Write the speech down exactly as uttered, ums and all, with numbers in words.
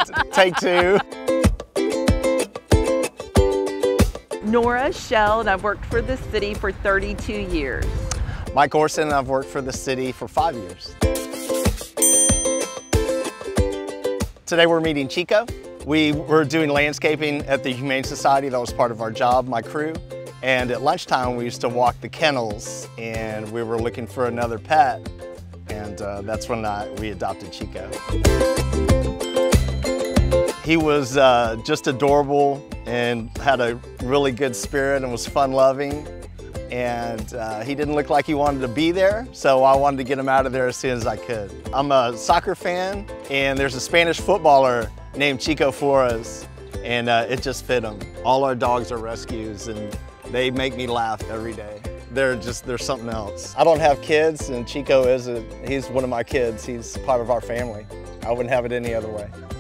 Take two. Nora Shell, and I've worked for the city for thirty-two years. Mike Orrson, and I've worked for the city for five years. Today we're meeting Chico. We were doing landscaping at the Humane Society. That was part of our job, my crew. And at lunchtime we used to walk the kennels, and we were looking for another pet. And uh, that's when I, we adopted Chico. He was uh, just adorable and had a really good spirit and was fun-loving. And uh, he didn't look like he wanted to be there, so I wanted to get him out of there as soon as I could. I'm a soccer fan, and there's a Spanish footballer named Chico Flores, and uh, it just fit him. All our dogs are rescues, and they make me laugh every day. They're just, they're something else. I don't have kids, and Chico is a, he's one of my kids. He's part of our family. I wouldn't have it any other way.